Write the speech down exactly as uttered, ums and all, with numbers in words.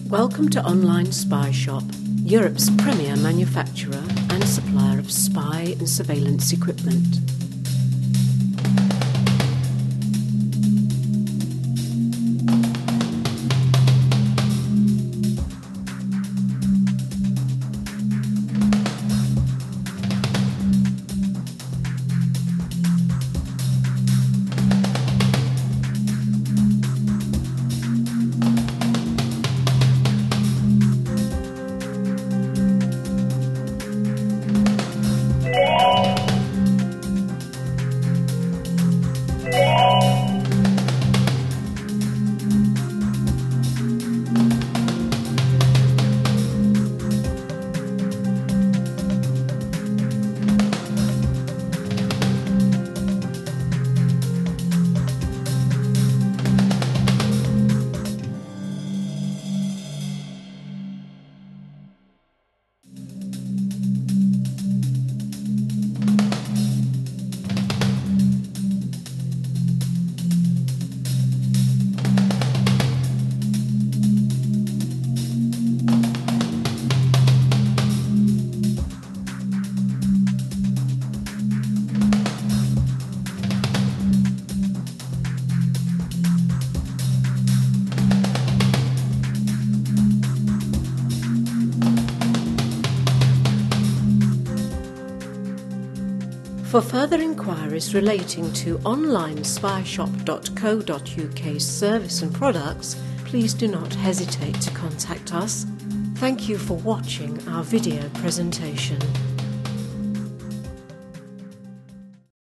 Welcome to Online Spy Shop, Europe's premier manufacturer and supplier of spy and surveillance equipment. For further inquiries relating to online spy shop dot co dot U K's service and products, please do not hesitate to contact us. Thank you for watching our video presentation.